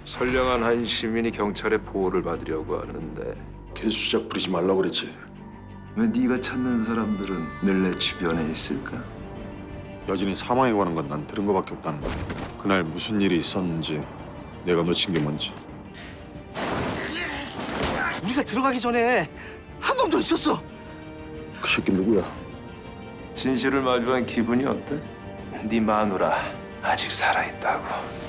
선량한 한 시민이 경찰의 보호를 받으려고 하는데 개수작 부리지 말라고 그랬지. 왜 네가 찾는 사람들은 늘 내 주변에 있을까? 여진이 사망에 관한 건 난 들은 거밖에 없다는 거야. 그날 무슨 일이 있었는지, 내가 놓친 게 뭔지. 우리가 들어가기 전에 한 놈 더 있었어. 그 새끼 누구야? 진실을 마주한 기분이 어때? 네 마누라 아직 살아있다고.